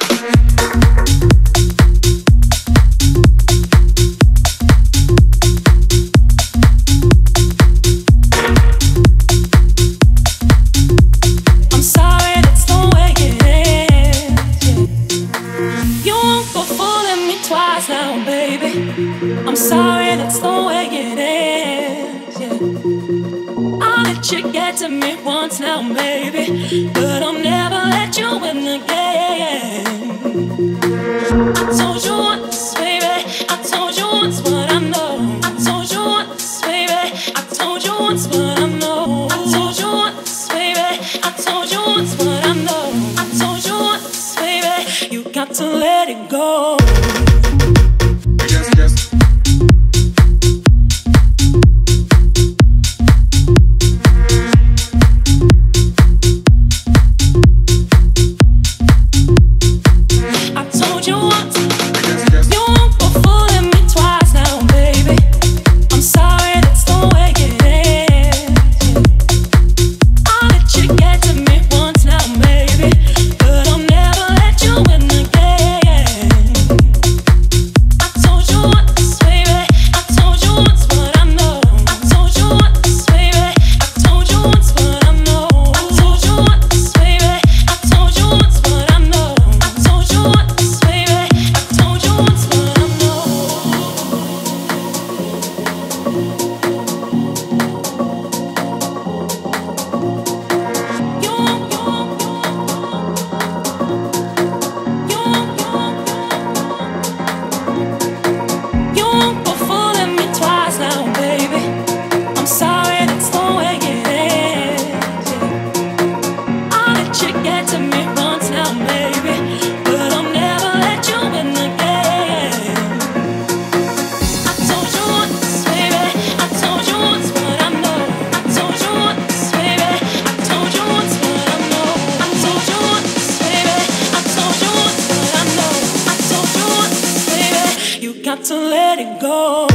I'm sorry, that's the way it is, yeah. I'll let you get to me once now, baby, but I'll never let you win again. I told you once, baby, I told you once what I know. I told you once, baby, I told you once what I know. I told you once, baby, I told you once what I know. I told you once, baby, you got to let it go. Got to let it go.